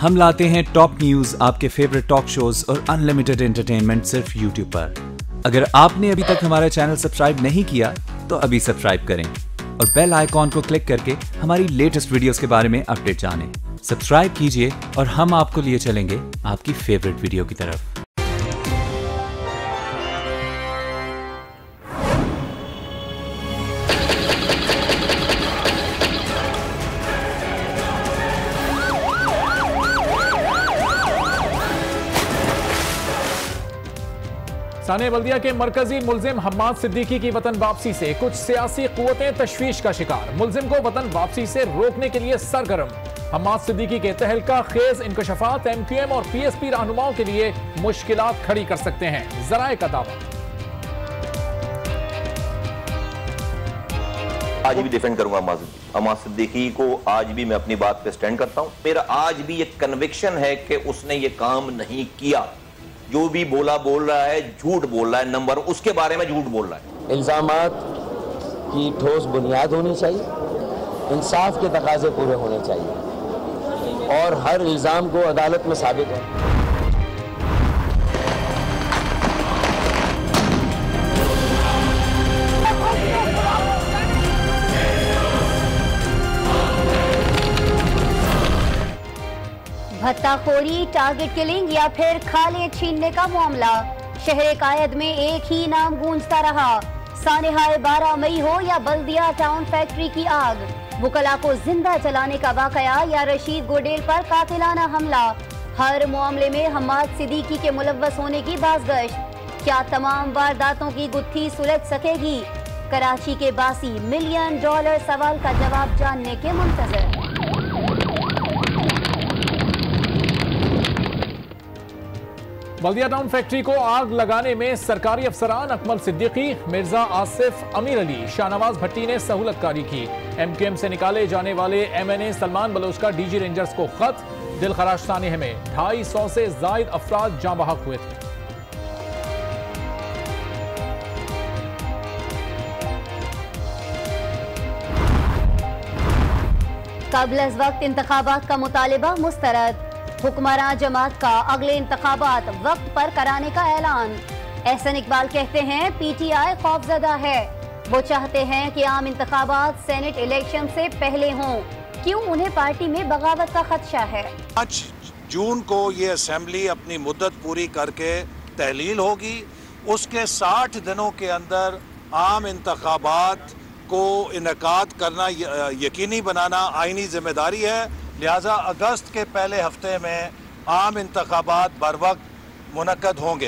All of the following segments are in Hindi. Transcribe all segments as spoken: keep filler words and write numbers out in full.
हम लाते हैं टॉप न्यूज, आपके फेवरेट टॉक शोज और अनलिमिटेड एंटरटेनमेंट सिर्फ यूट्यूब पर। अगर आपने अभी तक हमारा चैनल सब्सक्राइब नहीं किया तो अभी सब्सक्राइब करें और बेल आइकॉन को क्लिक करके हमारी लेटेस्ट वीडियोस के बारे में अपडेट जानें। सब्सक्राइब कीजिए और हम आपको लिए चलेंगे आपकी फेवरेट वीडियो की तरफ। सानिया बल्दिया के मरकजी मुल्जिम हम्माद सिद्दीकी की वतन वापसी से कुछ सियासी कुव्वतें तशवीश का शिकार। मुल्जिम को वतन वापसी से रोकने के लिए सरगर्म। हम्माद सिद्दीकी के तहलका खेज इंकशाफात एम क्यू एम और पी एस पी रहनुमाओं के लिए मुश्किलात खड़ी कर सकते हैं, जराए का दावा। आज भी डिफेंड करूंगा हम्माद सिद्दीकी को, आज भी मैं अपनी बात पे स्टैंड करता हूं। मेरा आज भी ये कन्विक्शन है कि उसने ये काम नहीं किया। जो भी बोला बोल रहा है, झूठ बोल रहा है, नंबर उसके बारे में झूठ बोल रहा है। इल्जामात की ठोस बुनियाद होनी चाहिए, इंसाफ के तकाजे पूरे होने चाहिए और हर इल्जाम को अदालत में साबित हो। भत्ताखोरी, टारगेट किलिंग या फिर खाले छीनने का मामला, शहर कायद में एक ही नाम गूंजता रहा। सानेहाए बारह मई हो या बल्दिया टाउन फैक्ट्री की आग, वुकला को जिंदा जलाने का वाकया या रशीद गोडेल पर कातिलाना हमला, हर मामले में हम्माद सिद्दीकी के मुलव्वस होने की बाज़गश्त। क्या तमाम वारदातों की गुत्थी सुलझ सकेगी? कराची के बासी मिलियन डॉलर सवाल का जवाब जानने के मुंतज़र। बल्दिया टाउन फैक्ट्री को आग लगाने में सरकारी अफसरान अकमल सिद्दीकी, मिर्जा आसिफ, अमीर अली, शाहनवाज भट्टी ने सहूलतकारी की। एम क्यू एम से निकाले जाने वाले M N A Salman Baloch का डी जी रेंजर्स को खत, दिल खराश सानेह में ढाई सौ से जायद अफराद जाँ बहक हुए थे। कबल अज़ वक्त इंतखाबात का मुतालिबा मुस्तरद, हुक्मरान जमात का अगले इंतखाबात वक्त पर कराने का ऐलान। एहसन इकबाल कहते हैं पी टी आई खौफजदा है, वो चाहते हैं कि आम इंतखाबात सेनेट इलेक्शन से पहले हों। क्यों उन्हें पार्टी में बगावत का खदशा है? पाँच जून को ये असेंबली अपनी मुद्दत पूरी करके तहलील होगी, उसके साठ दिनों के अंदर आम इंतखाबात को इनेकाद करना यकीनी बनाना आईनी जिम्मेदारी है। लिहाजा अगस्त के पहले हफ्ते में आम इंतखाबात बर वक्त मुनक्कद होंगे।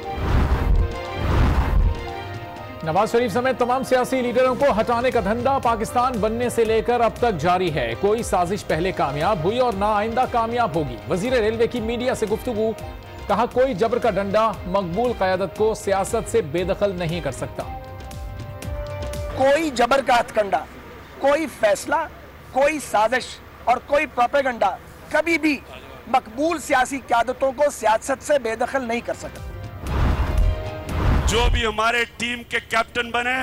नवाज शरीफ समेत तमाम सियासी लीडरों को हटाने का धंधा पाकिस्तान बनने से लेकर अब तक जारी है। कोई साजिश पहले कामयाब हुई और ना आइंदा कामयाब होगी। वजीर रेलवे की मीडिया से गुफ्तगू, कहा कोई जबर का डंडा मकबूल क़यादत को सियासत से बेदखल नहीं कर सकता। कोई जबर का हथकंडा, कोई फैसला, कोई साजिश और कोई प्रोपेगेंडा कभी भी मकबूल सियासी क़यादतों को सियासत से बेदखल नहीं कर सकता। जो भी हमारे टीम के कैप्टन बने,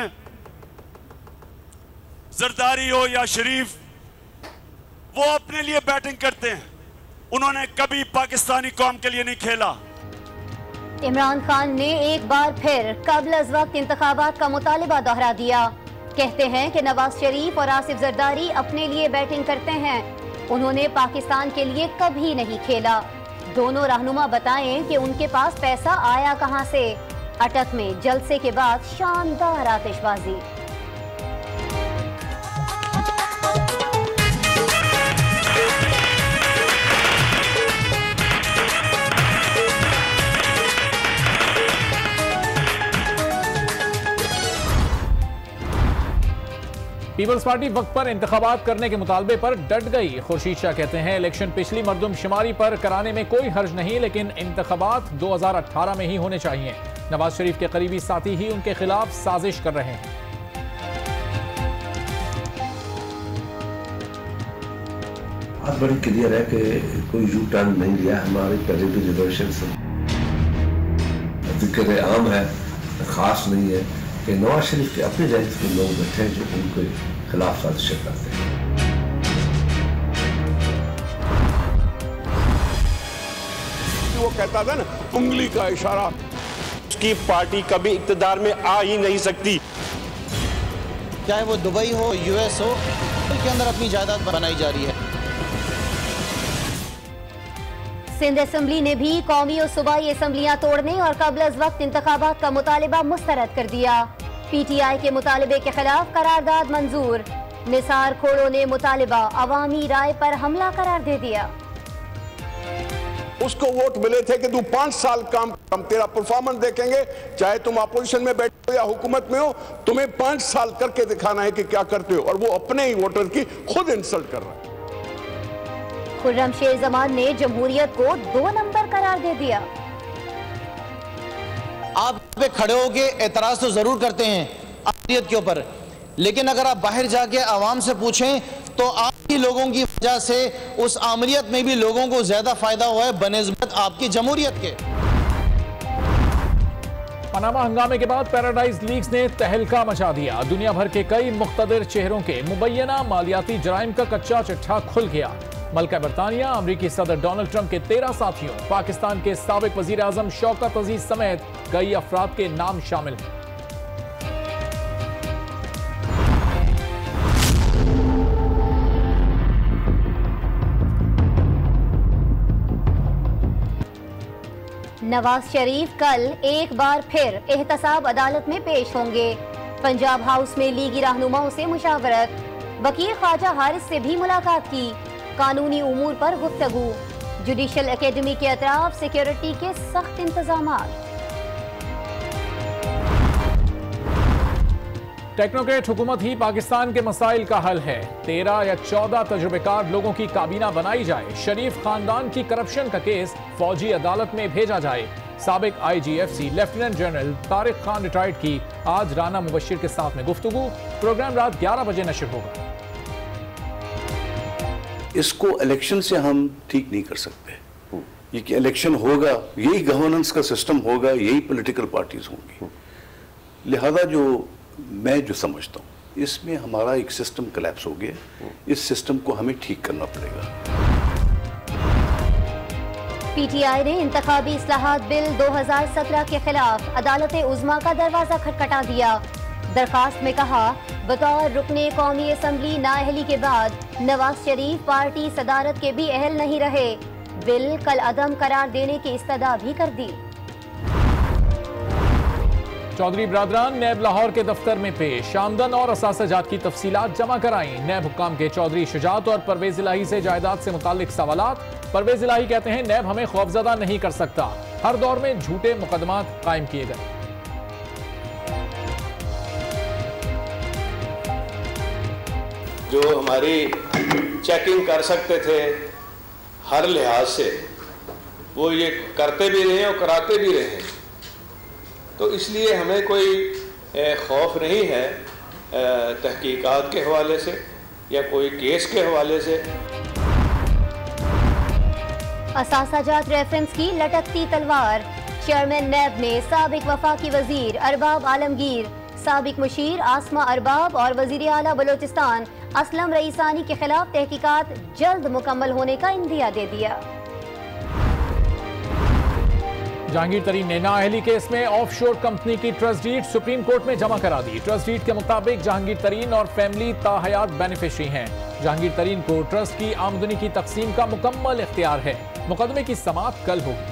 जरदारी हो या शरीफ, वो अपने लिए बैटिंग करते हैं। उन्होंने कभी पाकिस्तानी कौम के लिए नहीं खेला। इमरान खान ने एक बार फिर कबल अज़ वक्त इंतखाबात का मुतालिबा दोहरा दिया। कहते हैं कि नवाज शरीफ और आसिफ जरदारी अपने लिए बैटिंग करते हैं, उन्होंने पाकिस्तान के लिए कभी नहीं खेला। दोनों रहनुमा बताएं कि उनके पास पैसा आया कहां से। अटक में जलसे के बाद शानदार आतिशबाजी। पीपल्स पार्टी वक्त पर इंतखाबात करने के मुतालबे पर डट गई। खुर्शीद शाह कहते हैं इलेक्शन पिछली मरदमशुमारी पर कराने में कोई हर्ज नहीं, लेकिन इंतखाबात दो हजार अठारह में ही होने चाहिए। नवाज शरीफ के करीबी साथी ही उनके खिलाफ साजिश कर रहे हैं। बात बड़ी क्लियर है कि कोई यू टर्न नहीं लिया हमारे पहले भी रिजर्वेशन से। जिक्र आम है, खास नहीं है कि नवाज शरीफ के अपने जायज के लोग बैठे हैं जो उनके खिलाफ साजिशें करते हैं। वो कहता था ना, उंगली का इशारा। उसकी पार्टी कभी इक़्तिदार में आ ही नहीं सकती। चाहे वो दुबई हो, यूएस हो, के अंदर अपनी जायदाद बनाई जा रही है। सिंध असेंबली ने भी कौमी और सूबाई असेंबलियां तोड़ने और कबल अज वक्त इंतखाबात का मुतालिबा मुस्तरद कर दिया। पीटीआई के मुतालिबे के खिलाफ करारदाद मंजूर। निसार खोड़ो ने मुतालिबा अवामी राय पर हमला करार दे दिया। उसको वोट मिले थे कि तू पांच साल काम, हम तेरा परफॉर्मेंस देखेंगे, चाहे तुम अपोजिशन में बैठे हो या हुकूमत में हो, तुम्हें पांच साल करके दिखाना है कि क्या करते हो। और वो अपने ही वोटर की खुद इंसल्ट कर रहा है। खुर्रम शेर जमान ने जमहूरियत को दो नंबर करार दे दिया। आप पे खड़े होके एतराज तो जरूर करते हैं आमियत के ऊपर, लेकिन अगर आप बाहर जाके आवाम से पूछें तो आपकी लोगों की वजह से उस आमरीत में भी लोगों को ज्यादा फायदा हुआ है बनिस्बत आपकी जमहूरियत के। पनामा हंगामे के बाद पैराडाइज लीक्स ने तहलका मचा दिया। दुनिया भर के कई मुख्तदिर चेहरों के मुबैना मालियाती जराइम का कच्चा चिट्ठा खुल गया। मल्का बरतानिया, अमरीकी सदर डोनाल्ड ट्रंप के तेरह साथियों, पाकिस्तान के साबिक वजीर आजम शौकत अजीज समेत कई अफराद के नाम शामिल हैं। नवाज शरीफ कल एक बार फिर एहतसाब अदालत में पेश होंगे। पंजाब हाउस में लीगी रहनुमाओं से मुशावरत। वकील ख्वाजा हारिस से भी मुलाकात की। कानूनी उमूर पर गुफ्तगू। जुडिशल एकेडमी के अतराफ सिक्योरिटी के सख्त इंतजामात। टेक्नोक्रेट हुकूमत ही पाकिस्तान के मसाइल का हल है। तेरह या चौदह तजुर्बेकार लोगों की काबीना बनाई जाए। शरीफ खानदान की करप्शन का केस फौजी अदालत में भेजा जाए। साबिक I G F C lieutenant general Tariq Khan retired की आज राना मुबशिर के साथ में गुफ्तगू। प्रोग्राम रात ग्यारह बजे नशर होगा। इसको इलेक्शन से हम ठीक नहीं कर सकते। ये कि इलेक्शन होगा, यही गवर्नेंस का सिस्टम होगा, यही पॉलिटिकल पार्टीज होंगी। लिहाजा जो मैं जो समझता हूँ इसमें हमारा एक सिस्टम कोलैप्स हो गया। इस सिस्टम को हमें ठीक करना पड़ेगा। पीटीआई ने इंतखाबी इस्लाहात बिल दो हज़ार सत्रह के खिलाफ अदालत उज़्मा का दरवाजा खटखटा दिया। दरखास्त में कहा, बतौर रुकने कौमी असम्बली नाअहली के बाद नवाज शरीफ पार्टी सदारत के भी अहल नहीं रहे। बिल कल अदम करार देने की इस्तदा भी कर दी। चौधरी बरादरान नैब लाहौर के दफ्तर में पेश। आमदन और असासाजात की तफसीलात जमा कराई। नैब हुक्काम के चौधरी शुजात और परवेज इलाही से जायदाद से मुतालिक सवालात। परवेज इलाही कहते हैं नैब हमें खौफजदा नहीं कर सकता। हर दौर में झूठे मुकदमात कायम किए गए। जो हमारी चेकिंग कर सकते थे हर लिहाज से, वो ये करते भी रहे और कराते भी रहे। तो इसलिए हमें कोई खौफ नहीं है तहकीकात के हवाले से या कोई केस के हवाले से। असासाजात रेफरेंस की लटकती तलवार। चेयरमैन नैब ने साबिक वफाकी वजीर अरबाब आलमगीर, साबिक मुशीर आसमा अरबाब और वजीर आला बलोचिस्तान असलम रईसानी के खिलाफ तहकीकात जल्द मुकम्मल होने का इंदिया दे दिया। जहांगीर तरीन ने नाअहली केस में ऑफशोर कंपनी की ट्रस्ट डीड सुप्रीम कोर्ट में जमा करा दी। ट्रस्ट डीड के मुताबिक जहांगीर तरीन और फैमिली ताहयात बेनिफिशरी हैं। जहांगीर तरीन को ट्रस्ट की आमदनी की तकसीम का मुकम्मल इख्तियार है। मुकदमे की समाअत कल होगी।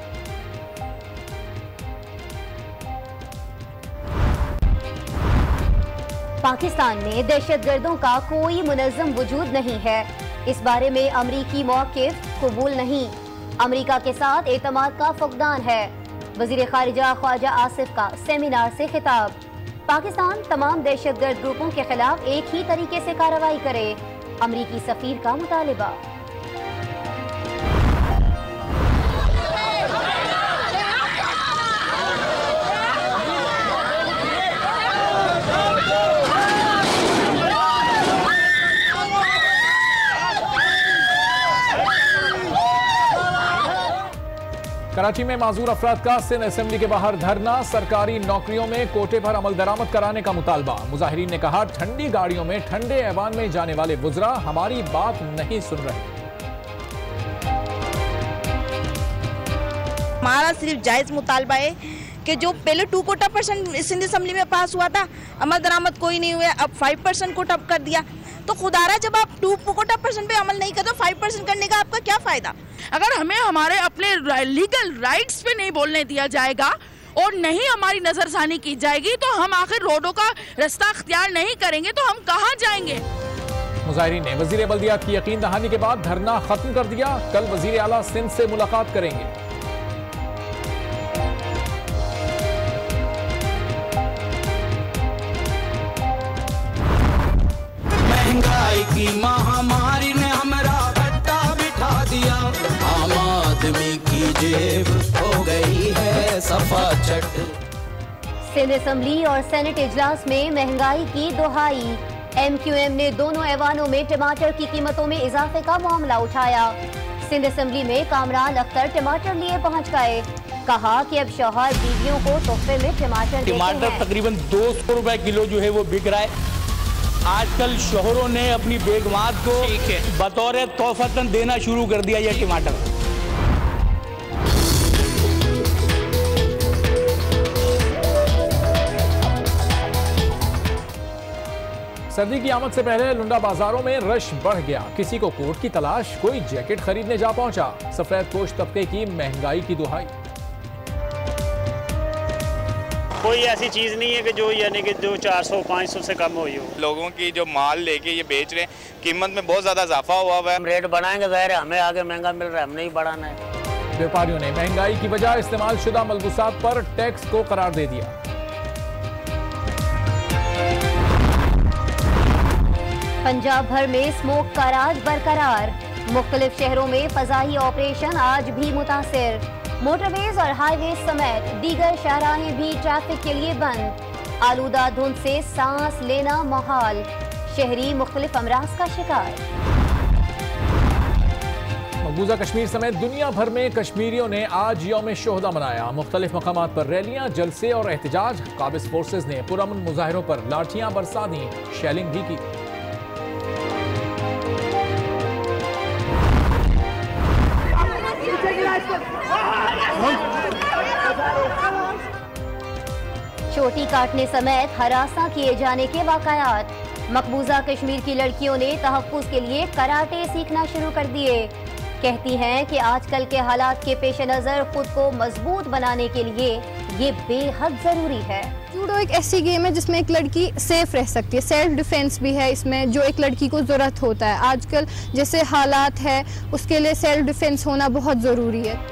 पाकिस्तान में दहशतगर्दों का कोई मुनज़्ज़म वजूद नहीं है। इस बारे में अमरीकी मौक़िफ़ कबूल नहीं। अमरीका के साथ एतमाद का फुक़दान है। वज़ीर ख़ारिजा ख्वाजा आसिफ का सेमिनार से खिताब। पाकिस्तान तमाम दहशतगर्द ग्रुपों के खिलाफ एक ही तरीके से कार्रवाई करे। अमरीकी सफ़ीर का मुतालिबा। कराची में माजूर अफराद का सिंध असेंबली के बाहर धरना। सरकारी नौकरियों में कोटे पर अमल दरामद कराने का मुतालबा। मुजाहिरीन ने कहा, ठंडी गाड़ियों में ठंडे ऐवान में जाने वाले वुज़रा हमारी बात नहीं सुन रहे। हमारा सिर्फ जायज़ मुतालबा है कि जो पहले two quota percent Sindh assembly में पास हुआ था, अमल दरामद कोई नहीं हुआ, अब फाइव परसेंट कोटा कर दिया। तो खुदारा जब आप टू कोटा परसेंट पे अमल नहीं करते तो फाइव परसेंट करने का आपका क्या फ़ायदा? अगर हमें हमारे अपने लीगल राइट्स पे नहीं बोलने दिया जाएगा और नहीं हमारी नज़रसानी की जाएगी तो हम आखिर रोडों का रास्ता अख्तियार नहीं करेंगे तो हम कहाँ जाएंगे? मुजाहिरीन ने वजीर बल्दियात की यकीन दहानी के बाद धरना खत्म कर दिया। कल वजीर आला सिंध से मुलाकात करेंगे। महंगाई की महामारी ने हमारा भट्टा बिठा दिया, आम आदमी की जेब हो गई है सफा चट। सिंध असम्बली और सेनेट इजलास में महंगाई की दोहाई। एम क्यू एम ने दोनों ऐवानों में टमाटर की कीमतों में इजाफे का मामला उठाया। सिंध असम्बली में कामरान अख्तर टमाटर लिए पहुंच गए। कहा कि अब शौहर बीवियों को तोहफे में टमाटर टमाटर तकरीबन दो सौ रुपए किलो जो है वो बिक रहा है। आजकल शोहरों ने अपनी बेगमात को बतौर तोहफतन देना शुरू कर दिया ये टमाटर। सर्दी की आमद से पहले लुंडा बाजारों में रश बढ़ गया। किसी को कोट की तलाश, कोई जैकेट खरीदने जा पहुंचा। सफेद पोश तबके की महंगाई की दुहाई। कोई ऐसी चीज़ नहीं है कि जो यानी कि जो चार सौ पाँच सौ से कम हुई हो। लोगों की जो माल लेके ये बेच रहे हैं, कीमत में बहुत ज़्यादा इजाफा हुआ हुआ है। हम रेट बढ़ाएंगे, ज़ाहिर है हमें आगे महंगा मिल रहा है, हमने ही बढ़ाना है। व्यापारियों ने महंगाई की वजह इस्तेमाल शुदा मलबूसात पर टैक्स को करार दे दिया। पंजाब भर में स्मोक का राज बरकरार। मुख्तलिफ शहरों में फजाई ऑपरेशन आज भी मुतासिर। मोटरवेज और हाईवे समेत दीगर शाहराहें भी ट्रैफिक के लिए बंद। आलूदा धुंध से सांस लेना मुहाल। शहरी मुख्तलिफ अमराज का शिकार। मकबूजा कश्मीर समेत दुनिया भर में कश्मीरियों ने आज यौम शोहदा मनाया। मुख्तलिफ मकामात पर रैलियां, जलसे और एहतजाज। काबिज फोर्सेज ने पुरअमन मुजाहिरों पर लाठियां बरसा दी, शेलिंग भी की। चोटी काटने समेत हरासा किए जाने के वाकयात। मकबूजा कश्मीर की लड़कियों ने तहफ्फुज़ के लिए कराटे सीखना शुरू कर दिए। कहती हैं कि आजकल के हालात के पेश नज़र खुद को मजबूत बनाने के लिए ये बेहद ज़रूरी है। जूडो एक ऐसी गेम है जिसमें एक लड़की सेफ रह सकती है, सेल्फ डिफेंस भी है इसमें, जो एक लड़की को ज़रूरत होता है। आजकल जैसे हालात है उसके लिए सेल्फ डिफेंस होना बहुत ज़रूरी है।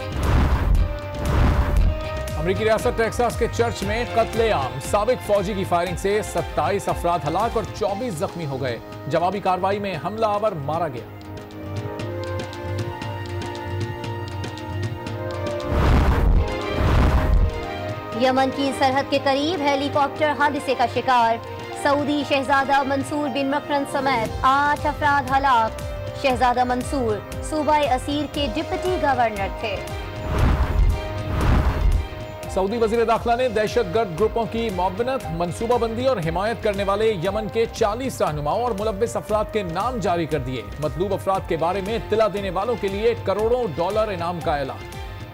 अमेरिकी रियासत टेक्सास के चर्च में कत्लेआम। साबिक फौजी की फायरिंग से सत्ताईस अफराद हलाक और चौबीस जख्मी हो गए। जवाबी कार्रवाई में हमलावर मारा गया। यमन की सरहद के करीब हेलीकॉप्टर हादसे का शिकार। सऊदी शहजादा मंसूर बिन मकरन समेत आठ अफराद हलाक। शहजादा मंसूर सूबा असीर के डिप्टी गवर्नर थे। सऊदी वजीर दाखिला ने दहशतगर्द ग्रुपों की मुआवनत, मनसूबाबंदी और हिमायत करने वाले यमन के चालीस रहनुमाओं और मुलव्विस अफराद के नाम जारी कर दिए। मतलूब अफराद के बारे में इत्तला देने वालों के लिए करोड़ों डॉलर इनाम का ऐलान।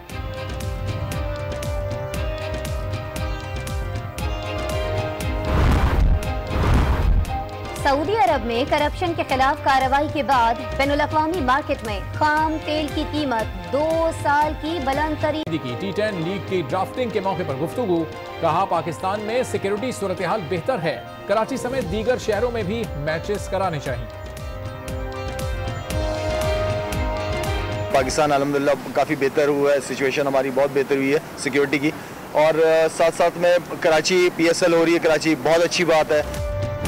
सऊदी अरब में करप्शन के खिलाफ कार्रवाई के बाद बैनुल अक़वामी मार्केट में खाम तेल की कीमत दो साल की बुलंद तरीन की। टी टेन लीग की ड्राफ्टिंग के मौके पर गुफ्तगू। कहा पाकिस्तान में सिक्योरिटी सूरत हाल बेहतर है, कराची समेत दीगर शहरों में भी मैचेस कराने चाहिए। पाकिस्तान अल्हम्दुलिल्लाह काफ़ी बेहतर हुआ है, सिचुएशन हमारी बहुत बेहतर हुई है सिक्योरिटी की, और साथ साथ में कराची पी एस एल हो रही है कराची, बहुत अच्छी बात है।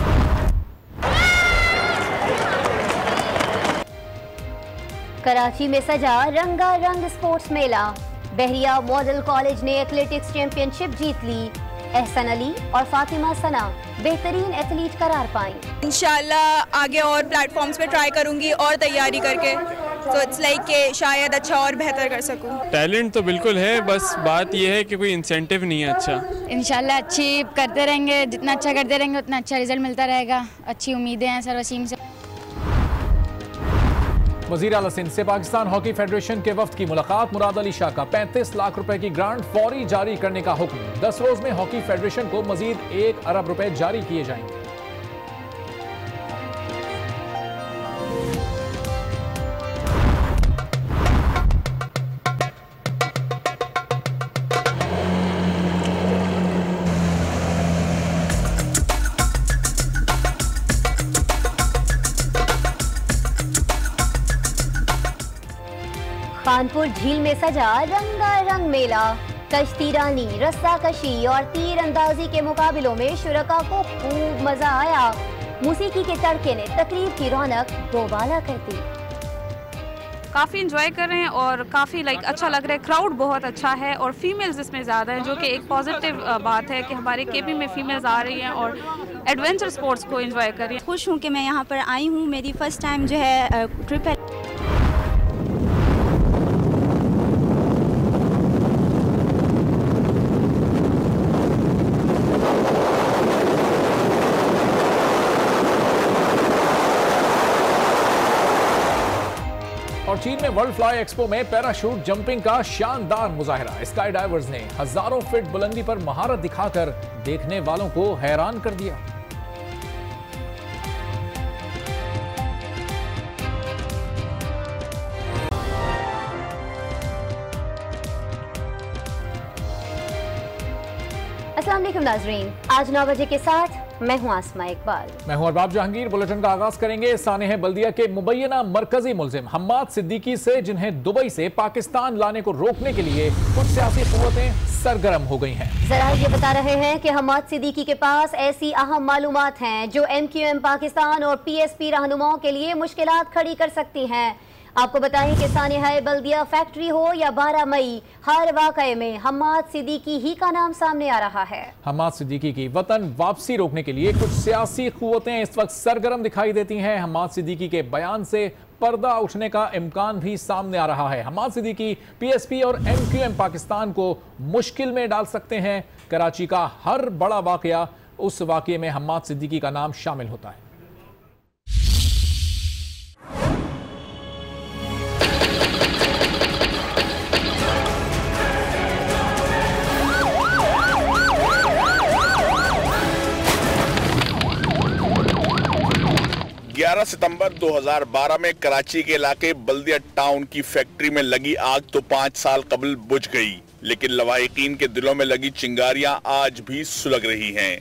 कराची में सजा रंगारंग स्पोर्ट्स मेला। बहरिया मॉडल कॉलेज ने एथलेटिक्स चैंपियनशिप जीत ली। एहसन अली और फातिमा सना बेहतरीन एथलीट करार पाई। इंशाल्लाह आगे और प्लेटफॉर्म्स पे ट्राई करूंगी और तैयारी करके, तो इट्स लाइक कि शायद अच्छा और बेहतर कर सकूं। टैलेंट तो बिल्कुल है, बस बात यह है कि कोई इंसेंटिव नहीं है अच्छा। इंशाल्लाह अच्छी करते रहेंगे, जितना अच्छा करते रहेंगे उतना अच्छा रिजल्ट मिलता रहेगा। अच्छी उम्मीदें हैं सर वसीम से। वजीर आला सिंध से पाकिस्तान हॉकी फेडरेशन के वफ्द की मुलाकात। मुराद अली शाह का पैंतीस लाख रुपए की ग्रांट फौरी जारी करने का हुक्म। दस रोज में हॉकी फेडरेशन को मजीद एक अरब रुपए जारी किए जाएंगे। कानपुर झील में सजा रंगारंग मेला। कश्ती रानी, रस्सा कशी और तीर अंदाजी के मुकाबलों में शुरका को खूब मजा आया। मौसीकी के तड़के ने तकरीब की रौनक दोबाला कर दी। काफ़ी इंजॉय कर रहे हैं और काफ़ी लाइक अच्छा लग रहा है। क्राउड बहुत अच्छा है और फीमेल्स इसमें ज़्यादा हैं, जो कि एक पॉजिटिव बात है कि हमारे केपी में फीमेल्स आ रही हैं और एडवेंचर स्पोर्ट्स को एंजॉय कर रही हैं। खुश हूँ कि मैं यहाँ पर आई हूँ। मेरी फर्स्ट टाइम जो है ट्रिप है। और चीन में वर्ल्ड फ्लाई एक्सपो में पैराशूट जंपिंग का शानदार मुजाहिरा। स्काई डाइवर्स ने हजारों फीट बुलंदी पर महारत दिखाकर देखने वालों को हैरान कर दिया। अस्सलाम वालेकुम नाजरीन, आज नौ बजे के साथ मैं हूं आसमा इकबाल। मैं हूं अरबाब जहांगीर। बुलेटिन का आगाज करेंगे सानेह बल्दिया के मुबैना मरकजी मुल्जिम हम्माद सिद्दीकी से, जिन्हें दुबई से पाकिस्तान लाने को रोकने के लिए कुछ सियासी कुव्वतें सरगर्म हो गई हैं। जरा ये बता रहे हैं कि हम्माद सिद्दीकी के पास ऐसी अहम मालूमात हैं जो एम क्यू एम पाकिस्तान और पी एस पी रहनुमाओं के लिए मुश्किलात खड़ी कर सकती हैं। आपको बताएं कि सानेह बल्दिया फैक्ट्री हो या बारह मई, हर वाकये में हम्माद सिद्दीकी ही का नाम सामने आ रहा है। हम्माद सिद्दीकी की वतन वापसी रोकने के लिए कुछ सियासी कुव्वतें इस वक्त सरगर्म दिखाई देती हैं। हम्माद सिद्दीकी के बयान से पर्दा उठने का इम्कान भी सामने आ रहा है। Hammad Siddiqui P S P और एम क्यू एम पाकिस्तान को मुश्किल में डाल सकते हैं। कराची का हर बड़ा वाकया, उस वाकये में हम्माद सिद्दीकी का नाम शामिल होता है। ग्यारह सितंबर दो हज़ार बारह में कराची के इलाके बल्दिया टाउन की फैक्ट्री में लगी आग तो पाँच साल कबल बुझ गई, लेकिन लवाहिकीन के दिलों में लगी चिंगारियां आज भी सुलग रही हैं।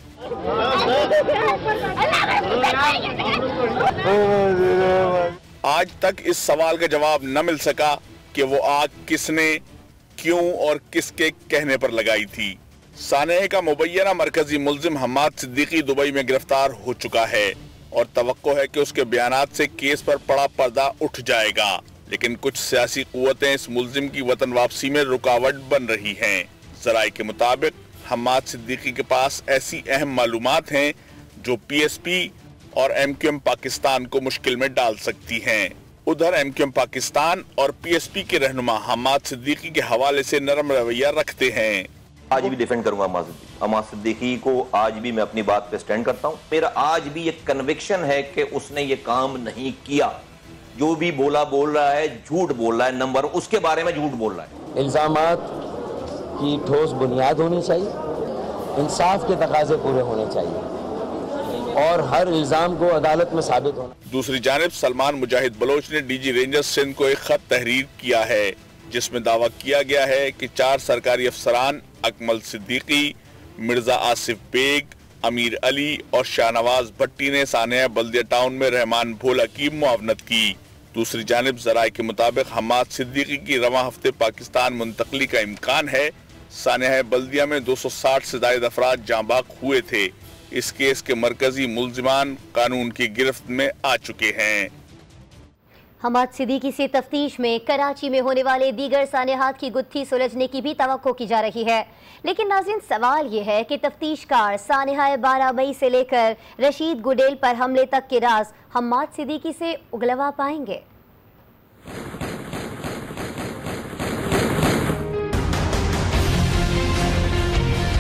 आज तक इस सवाल का जवाब न मिल सका कि वो आग किसने, क्यों और किसके कहने पर लगाई थी। सानेह का मुबैना मरकजी मुल्जिम हम्माद सिद्दीकी दुबई में गिरफ्तार हो चुका है और तवक्को है कि उसके बयानात से केस पर बड़ा पर्दा उठ जाएगा, लेकिन कुछ सियासी कुव्वतें इस मुल्जिम की वतन वापसी में रुकावट बन रही हैं। ज़राए के मुताबिक हम्माद सिद्दीकी के पास ऐसी अहम मालूमात हैं जो पी एस पी और एम क्यू एम पाकिस्तान को मुश्किल में डाल सकती हैं। उधर एम क्यू एम पाकिस्तान और पी एस पी के रहनुमा हम्माद सिद्दीकी के हवाले से नरम रवैया रखते हैं। आज भी डिफेंड करूंगा हम्माद सिद्दीकी को। आज भी मैं अपनी बात पे स्टैंड करता हूं। मेरा आज भी ये कन्विक्शन है कि उसने ये काम नहीं किया। जो भी बोला बोल रहा है, झूठ बोल रहा है, नंबर उसके बारे में झूठ बोल रहा है। इल्जामात की ठोस बुनियाद होनी चाहिए, इंसाफ के तकाजे पूरे होने चाहिए और हर इल्जाम को अदालत में साबित होना। दूसरी जानिब सलमान मुजाहिद बलोच ने डी जी रेंजर्स सिंध को एक खत तहरीर किया है, जिसमें दावा किया गया है कि चार सरकारी अफसरान अकमल सिद्दीकी, मिर्जा आसिफ बेग, अमीर अली और शाहनवाज भट्टी ने सानेह बल्दिया टाउन में रहमान भोला की मुआवनत की। दूसरी जानिब ज़राए के मुताबिक हम्माद सिद्दीकी की रवां हफ्ते पाकिस्तान मुंतकली का इम्कान है। सानेह बल्दिया में दो सौ साठ से ज्यादा अफराद जांबाक हुए थे। इस केस के मरकजी मुल्जिमान कानून की गिरफ्त में आ चुके हैं। हम्माद सिद्दीकी से तफ्तीश में कराची में होने वाले दीगर सानेहात की गुत्थी सुलझने की भी तवक्को की जा रही है, लेकिन नाज़रीन सवाल ये है कि तफ्तीशकार सानेहा बारह मई से लेकर रशीद गुडेल पर हमले तक के राज हम्माद सिद्दीकी से उगलवा पाएंगे।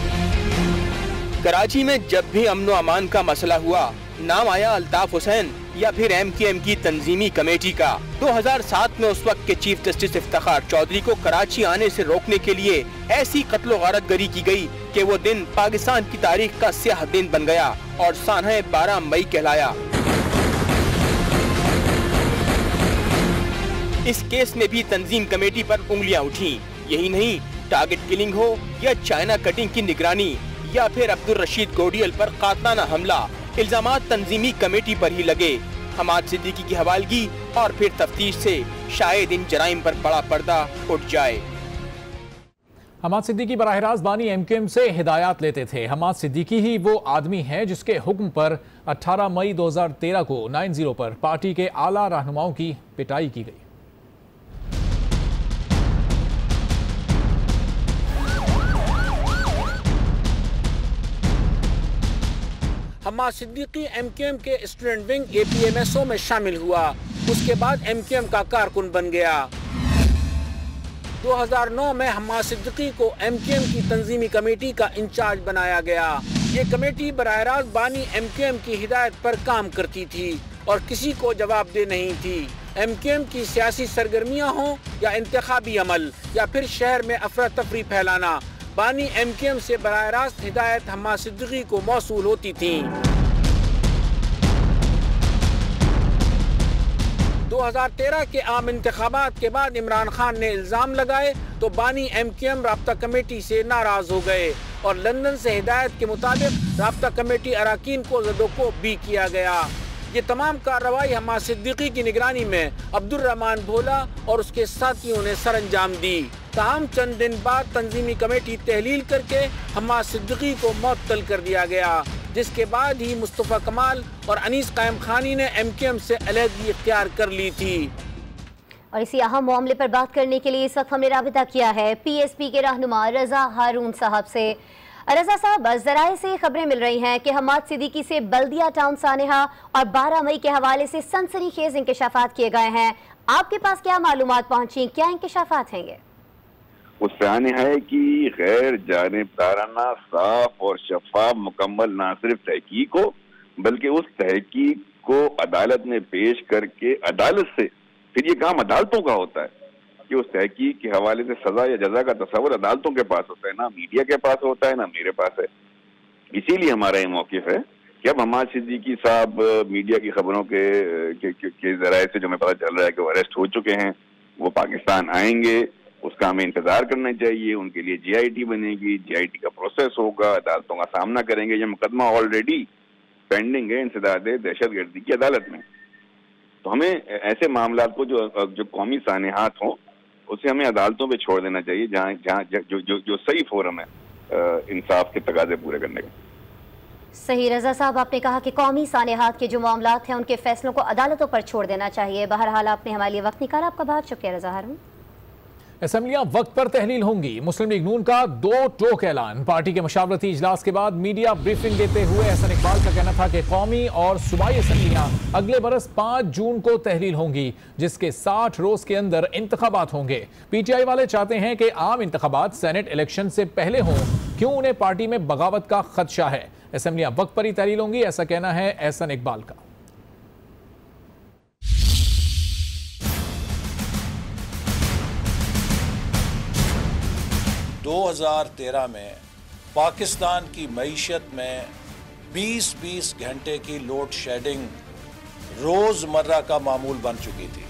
कराची में जब भी अमनो अमान का मसला हुआ, नाम आया अल्ताफ हुसैन या फिर एम क्यू एम की तंजीमी कमेटी का। दो हज़ार सात में उस वक्त के चीफ जस्टिस इफ्तिखार चौधरी को कराची आने से रोकने के लिए ऐसी कत्लो गारतगरी की गई कि वो दिन पाकिस्तान की तारीख का स्याह दिन बन गया और सानह बारह मई कहलाया। इस केस में भी तंजीम कमेटी पर उंगलियां उठी। यही नहीं, टारगेट किलिंग हो या चाइना कटिंग की निगरानी या फिर अब्दुल रशीद गोडियल पर कातलाना हमला, इल्जामात तंजीमी कमेटी पर ही लगे। हमाद सिद्दीकी की हवालगी और फिर तफ्तीश से शायद इन जराइम पर बड़ा पर्दा उठ जाए। हमाद सिद्दीकी बराह रास्त बानी एमक्यूएम से हिदायत लेते थे। हमाद सिद्दीकी ही वो आदमी है जिसके हुक्म पर अठारह मई दो हज़ार तेरह को नाइन जीरो पर पार्टी के आला रहनुमाओं की पिटाई की गई। हमाद सिद्दीकी एमक्यूएम के student wing A P M S O में शामिल हुआ। उसके बाद एमक्यूएम का कारकुन बन गया। दो हज़ार नौ में हमाद सिद्दीकी को एमक्यूएम की तंजीमी कमेटी का इंचार्ज बनाया गया। ये कमेटी बराह रास्त बानी एमक्यूएम की हिदायत पर काम करती थी और किसी को जवाबदेह नहीं थी। एमक्यूएम की सियासी सरगर्मियां हों या इंतखाबी अमल या फिर शहर में अफरा तफरी फैलाना, बानी एमक्यूएम से बराह रास्त हिदायत हमाद सिद्दीकी को मौसूल होती थी। दो हज़ार तेरह के आम इंतखाबात के बाद इमरान खान ने इल्जाम लगाए तो बानी एमक्यूएम राब्ता कमेटी से नाराज हो गए और लंदन से हिदायत के मुताबिक राब्ता कमेटी अरकान को ज़दोको भी किया गया। ये तमाम कार्रवाई हमाद सिद्दीकी की निगरानी में अब्दुल रहमान भोला और उसके साथियों ने सरअंजाम दी। ताहम चंद दिन बाद तंजीमी कमेटी तहलील करके हमाद सिद्दीकी को मुअत्तल कर दिया गया, जिसके बाद ही मुस्तफ़ा कमाल और अनीस कायम खानी ने एमक्यूएम से अलहदगी इख्तियार कर ली थी। और इसी अहम मामले पर बात करने के लिए इस वक्त हमने राबिता किया है पी एस पी के रहनुमा रजा हारून साहब से। रजा साहब, ज़राए से खबरें मिल रही हैं कि हमाद सिद्दीकी से बल्दिया टाउन सानेहा और बारह मई के हवाले से सनसनीखेज इंकशाफात किए गए हैं। आपके पास क्या मालूमात पहुंची, क्या इंकशाफात हैं ये? उससे आने है कि गैर जानिबदाराना, साफ और शफाफ मुकम्मल ना सिर्फ तहकीक हो बल्कि उस तहकीक को अदालत में पेश करके अदालत से फिर ये काम अदालतों का होता है कि उस तहकीक के हवाले से सजा या जजा का तस्वर अदालतों के पास होता है, ना मीडिया के पास होता है ना मेरे पास है। इसीलिए हमारा ये मौक़िफ़ है कि अब हमाद सिद्दीकी साहब मीडिया की खबरों के, के, के, के जराए से जो हमें पता चल रहा है कि वो अरेस्ट हो चुके हैं, वो पाकिस्तान आएंगे, उसका हमें इंतजार करना चाहिए। उनके लिए जी आई टी बनेगी, जी आई टी का प्रोसेस होगा, अदालतों का सामना करेंगे। ये मुकदमा ऑलरेडी पेंडिंग है इंसदाद दहशत गर्दी की अदालत में। तो हमें ऐसे मामला को जो जो कौमी सानेहात हों उसे हमें अदालतों पे छोड़ देना चाहिए, जहाँ जहाँ जो जो जो सही फोरम है इंसाफ के तकाजे पूरे करने का। सही रजा साहब, आपने कहा कि कौमी सानेहात के जो मामलात हैं उनके फैसलों को अदालतों पर छोड़ देना चाहिए। बहरहाल आपने हमारे लिए वक्त निकाला, आपका बहुत शुक्रिया रजा हारून। असेंबलियां वक्त पर तहलील होंगी। मुस्लिम लीग नून का दो टोक ऐलान। पार्टी के मशावरती इजलास के बाद मीडिया ब्रीफिंग देते हुए एहसन इकबाल का कहना था कि कौमी और सूबाई असेंबलियां अगले बरस पाँच जून को तहलील होंगी, जिसके साठ रोज के अंदर इंतखाबात होंगे। पीटीआई वाले चाहते हैं कि आम इंतखाबात सेनेट इलेक्शन से पहले हों। क्यों? उन्हें पार्टी में बगावत का खदशा है। असेंबलियां वक्त पर ही तहलील होंगी, ऐसा कहना है एहसन इकबाल का। दो हज़ार तेरह में पाकिस्तान की मईशत में बीस बीस घंटे की लोड शेडिंग रोजमर्रा का मामूल बन चुकी थी।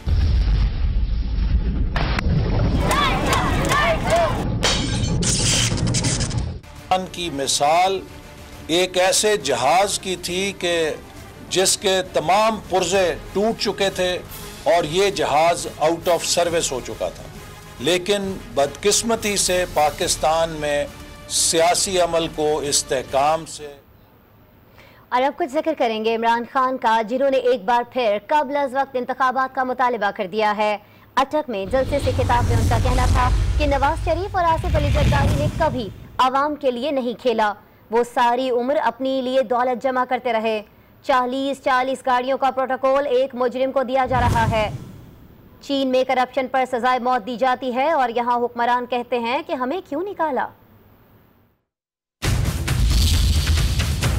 की मिसाल एक ऐसे जहाज की थी कि जिसके तमाम पुर्जे टूट चुके थे और ये जहाज आउट ऑफ सर्विस हो चुका था, लेकिन बदकिस्मती से पाकिस्तान में सियासी अमल को इस्तेहकाम से। और अब कुछ जिक्र करेंगे इमरान खान का, जिन्होंने एक बार फिर कबल अज़ वक्त इंतखाबात का मुतालिबा कर दिया है। अटक में जलसे से खिताब में उनका कहना था कि नवाज शरीफ और आसिफ अली जरदारी ने कभी आवाम के लिए नहीं खेला, वो सारी उम्र अपने लिए दौलत जमा करते रहे। चालीस चालीस गाड़ियों का प्रोटोकॉल एक मुजरिम को दिया जा रहा है। चीन में करप्शन पर सजाए मौत दी जाती है और यहाँ हुक्मरान कहते हैं कि हमें क्यों निकाला।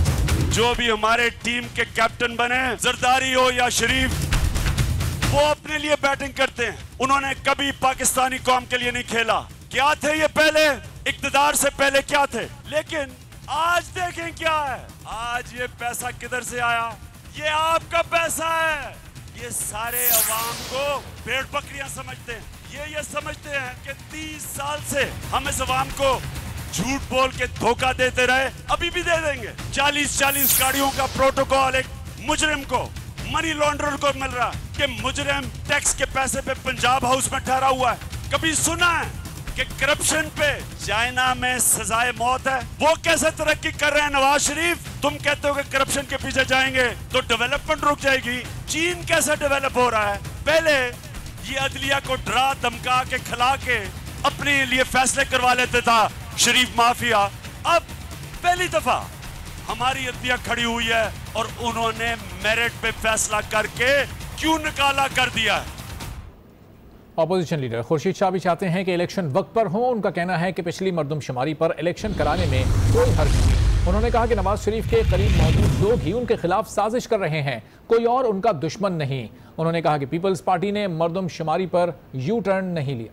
जो भी हमारे टीम के कैप्टन बने, जरदारी हो या शरीफ, वो अपने लिए बैटिंग करते हैं। उन्होंने कभी पाकिस्तानी कौम के लिए नहीं खेला। क्या थे ये पहले, इक्तदार से पहले क्या थे, लेकिन आज देखें क्या है। आज ये पैसा किधर से आया? ये आपका पैसा है। ये सारे अवाम को भेड़ बकरियां समझते हैं। ये ये समझते हैं कि तीस साल से हम इस अवाम को झूठ बोल के धोखा देते रहे, अभी भी दे देंगे। चालीस चालीस गाड़ियों का प्रोटोकॉल एक मुजरिम को, मनी लॉन्ड्रर को मिल रहा है कि मुजरिम टैक्स के पैसे पे पंजाब हाउस में ठहरा हुआ है। कभी सुना है कि करप्शन पे चाइना में सजाए मौत है? वो कैसे तरक्की कर रहे हैं नवाज शरीफ? तुम कहते हो कि करप्शन के पीछे जाएंगे तो डेवलपमेंट रुक जाएगी। चीन कैसे डेवलप हो रहा है? पहले ये अदलिया को डरा धमका के खिला के अपने लिए फैसले करवा लेते था शरीफ माफिया। अब पहली दफा हमारी अदलिया खड़ी हुई है और उन्होंने मेरिट पे फैसला करके क्यों निकाला कर दिया है। अपोजिशन लीडर खुर्शीद शाह भी चाहते हैं कि इलेक्शन वक्त पर हो। उनका कहना है कि पिछली मरदमशुमारी पर इलेक्शन कराने में कोई हर्ज नहीं। उन्होंने कहा कि नवाज शरीफ के करीब मौजूद लोग ही उनके खिलाफ साजिश कर रहे हैं, कोई और उनका दुश्मन नहीं। उन्होंने कहा कि पीपल्स पार्टी ने मरदमशुमारी पर यू टर्न नहीं लिया।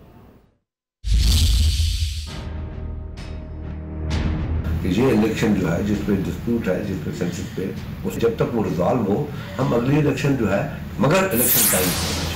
ये इलेक्शन जो है, जिस पे डिस्प्यूट है, जिस पे सेंसस पे, उस जब तक वो रिजॉल्व हो, हम अगली इलेक्शन जो है, मगर इलेक्शन टाइम होना चाहिए।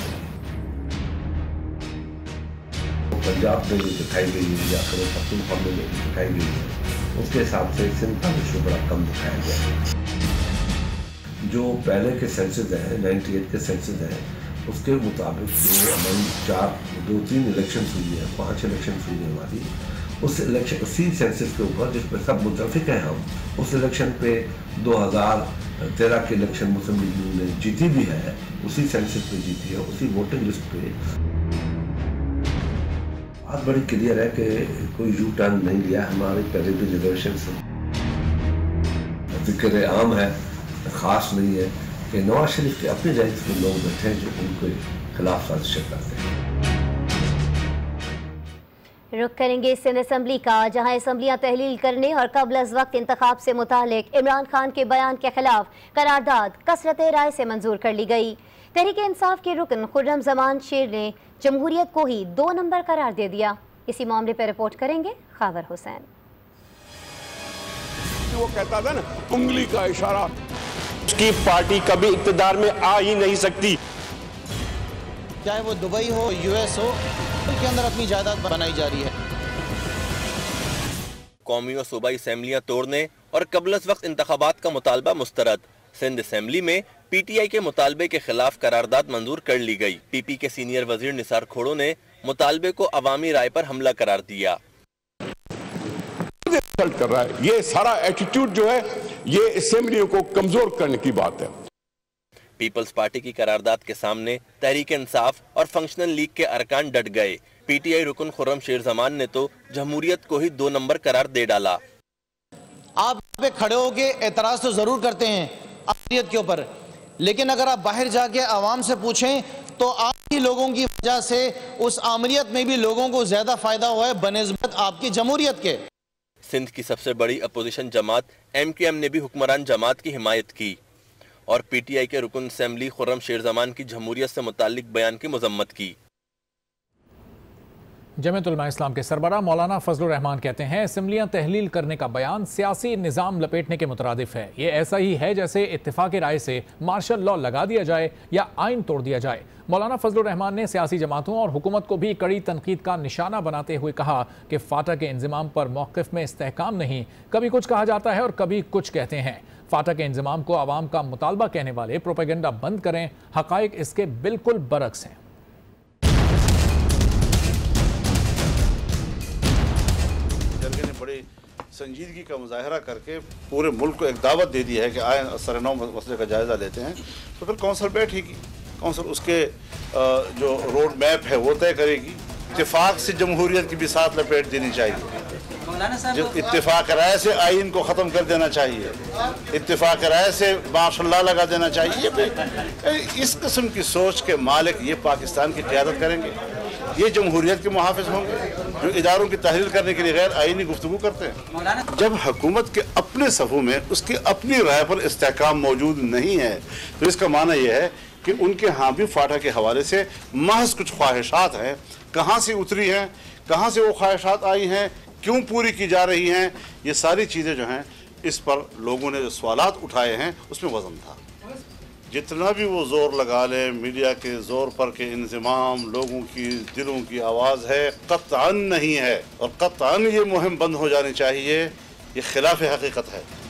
पंजाब में जो दिखाई गई है या फिर पख्तूनख्वा में जो दिखाई गई है, उसके हिसाब से सिंध का विश्व बड़ा कम दिखाया गया है। जो पहले के सेंसस हैं, अट्ठानवे के सेंसस हैं, उसके मुताबिक जो हमारी चार दो तीन इलेक्शन हुई है, पाँच इलेक्शन हुई है हमारी, उस इलेक्शन उसी सेंसस के ऊपर जिस पर सब मुतफिक हैं हम, उस इलेक्शन पे दो हज़ार तेरह के इलेक्शन मुस्लिम लीग ने जीती भी है, उसी सेंसस पे जीती है, उसी वोटिंग लिस्ट पे। बात बड़ी क्लियर है कि कोई यू टर्न नहीं लिया। हमारे पहले भी रिजर्वेशन से जिक्र आम है, खास नहीं है कि नवाज शरीफ के अपने रैंक के लोग बैठे हैं जो उनके खिलाफ साजिश करते हैं। रुख करेंगे सिंध असम्बली का, जहां असम्बलियां तहलील करने और कबल अज वक्त इंतखाब से मुतालिक इमरान खान के बयान के खिलाफ करारदाद कसरत राय से मंजूर कर ली गई। तहरीक इंसाफ के रुकन खुर्रम जमान शेर ने जमहूरियत को ही दो नंबर करार दे दिया। इसी मामले पर रिपोर्ट करेंगे खावर हुसैन। वो कहता था ना, उंगली का इशारा, उसकी पार्टी कभी इक्तदार में आ ही नहीं सकती। चाहे वो दुबई हो, यूएस हो, उनके अंदर अपनी जायदाद बनाई जा रही है। कौमी और सूबाई असेंबलियां तोड़ने और कबल वक्त इंतखाबात का मुतालबा मुस्तरद। सिंध असेंबली में पीटीआई के मुतालबे के खिलाफ करारदाद मंजूर कर ली गई। पीपी के सीनियर वजीर निसार खोड़ो ने मुतालबे को अवामी राय पर हमला करार दिया। कर रहा है ये सारा एटीट्यूड जो है, ये असेंबलियों को कमजोर करने की बात है। पीपल्स पार्टी की करारदाद के सामने तहरीक इंसाफ और फंक्शनल लीग के अरकान डट गए। पीटीआई रुकन खुर्रम शेर जमान ने तो जमहूरियत को ही दो नंबर करार दे डाला। आप पे खड़े होके एतराज तो जरूर करते हैं आमियत के ऊपर, लेकिन अगर आप बाहर जाके आवाम से पूछें तो आप ही लोगों की वजह से उस आमियत में भी लोगों को ज्यादा फायदा हुआ है बनिस्बत आपकी जमहूरियत के। सिंध की सबसे बड़ी अपोजिशन जमात एम क्यू एम ने भी हुक्मरान जमात की हिमायत की और पीटीआई के रुकन असेंबली खुर्रम शेर जमान की जमहूरियत से मुताल्लिक बयान की मजम्मत की। जमीयत उलमा इस्लाम के सरबराह मौलाना फजलुर रहमान कहते हैं, असेंबलियां तहलील करने का बयान सियासी निज़ाम लपेटने के मुतरादिफ है। ये ऐसा ही है जैसे इत्तेफाक राय से मार्शल लॉ लगा दिया जाए या आइन तोड़ दिया जाए। मौलाना फजलुर रहमान ने सियासी जमातों और हुकूमत को भी कड़ी तनकीद का निशाना बनाते हुए कहा कि फाटा के इंजमाम पर मौक़िफ़ में इस्तेहकाम नहीं, कभी कुछ कहा जाता है और कभी कुछ कहते हैं। फाटा के इंजमाम को आवाम का मुतालबा कहने वाले प्रोपेगेंडा बंद करें, हक़ाइक़ इसके बिल्कुल बरक्स हैं। बड़ी संजीदगी का मुजाहरा करके पूरे मुल्क को एक दावत दे दी है कि आए सरनौ मसले का जायज़ा लेते हैं, तो फिर कौंसल बैठेगी, कौंसल उसके जो रोड मैप है वो तय करेगी। इत्तेफाक से जमहूरियत की भी साथ लपेट देनी चाहिए, जो इत्तेफाक राय से आइन को ख़त्म कर देना चाहिए, इत्तेफाक राय से मार्शल लॉ लगा देना चाहिए। इस किस्म की सोच के मालिक ये पाकिस्तान की क़यादत करेंगे। ये जमहूरियत के मुहाफिज होंगे जो इदारों की तहरीर करने के लिए गैर आईनी गुफ्तगू करते हैं। जब हुकूमत के अपने सफ़ों में उसकी अपनी राय पर इस्तेहकाम मौजूद नहीं है तो इसका माना यह है कि उनके यहाँ भी फाटा के हवाले से महज कुछ ख्वाहिशात हैं। कहाँ से उतरी हैं, कहाँ से वो ख्वाहिशात आई हैं, क्यों पूरी की जा रही हैं, ये सारी चीज़ें जो हैं इस पर लोगों ने जो सवालात उठाए हैं उसमें वज़न था। जितना भी वो ज़ोर लगा ले मीडिया के ज़ोर पर के इंज़िमाम लोगों की दिलों की आवाज़ है, क़त्अन नहीं है और क़त्अन ये मुहिम बंद हो जानी चाहिए, ये खिलाफ हकीकत है।